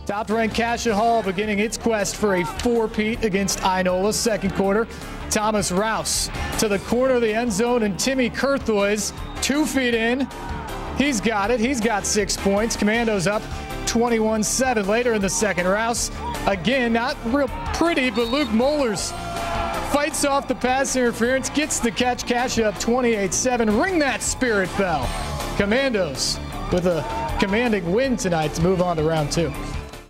Top-ranked Cascia Hall beginning its quest for a four-peat against Inola. Second quarter, Thomas Rouse to the corner of the end zone, and Timmy Kurthoys 2 feet in. He's got it. He's got 6 points. Commandos up 21-7 later in the second. Rouse, again, not real pretty, but Luke Mollers fights off the pass interference, gets the catch. Cascia up 28-7. Ring that spirit bell. Commandos with a commanding win tonight to move on to round 2.